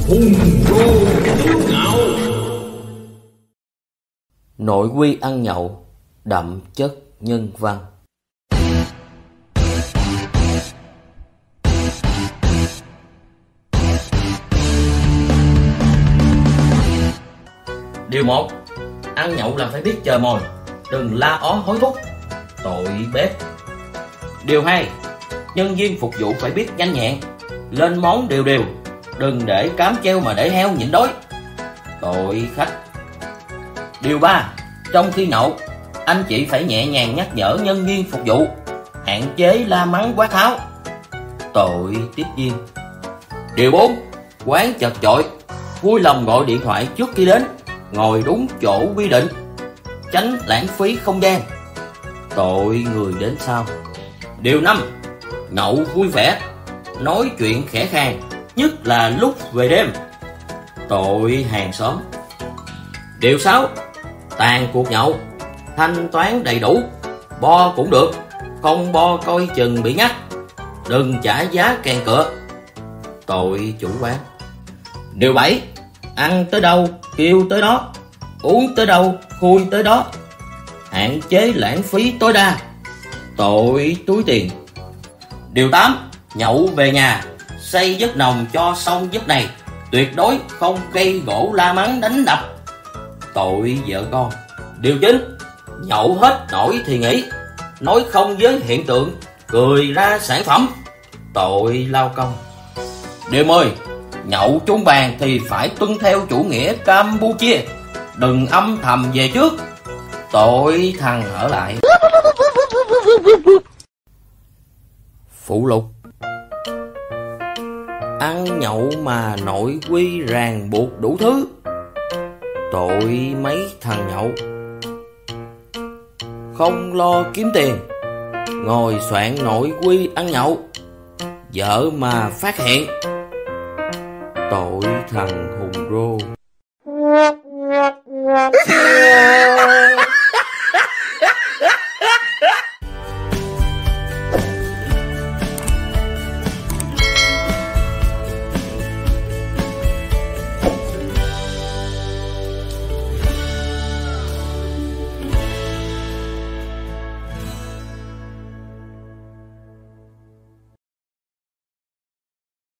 Hùng rô tướng ngạo. Nội quy ăn nhậu đậm chất nhân văn. Điều 1. Ăn nhậu là phải biết chờ mồi, đừng la ó hối thúc, tội bếp. Điều 2. Nhân viên phục vụ phải biết nhanh nhẹn, lên món đều đều, đừng để cám treo mà để heo nhịn đói, tội khách. Điều 3. Trong khi nhậu, anh chị phải nhẹ nhàng nhắc nhở nhân viên phục vụ, hạn chế la mắng quát tháo, tội tiếp viên. Điều 4. Quán chật chội, vui lòng gọi điện thoại trước khi đến, ngồi đúng chỗ quy định, tránh lãng phí không gian, tội người đến sau. Điều 5. Nhậu vui vẻ, nói chuyện khẽ khàng, nhất là lúc về đêm, tội hàng xóm. Điều 6. Tàn cuộc nhậu, thanh toán đầy đủ, bo cũng được, không bo coi chừng bị ngắt, đừng trả giá kèn cựa, tội chủ quán. Điều 7. Ăn tới đâu kêu tới đó, uống tới đâu khui tới đó, hạn chế lãng phí tối đa, tội túi tiền. Điều 8. Nhậu về nhà, xây giấc nồng cho xong giấc này, tuyệt đối không gây gỗ la mắng đánh đập, tội vợ con. Điều 9. Nhậu hết nổi thì nghỉ, nói không với hiện tượng cười ra sản phẩm, tội lao công. Điều 10. Nhậu chung bàn thì phải tuân theo chủ nghĩa Campuchia, đừng âm thầm về trước, tội thằng ở lại. Phụ lục. Ăn nhậu mà nội quy ràng buộc đủ thứ, tội mấy thằng nhậu. Không lo kiếm tiền, ngồi soạn nội quy ăn nhậu, vợ mà phát hiện, tội thằng hùng rô.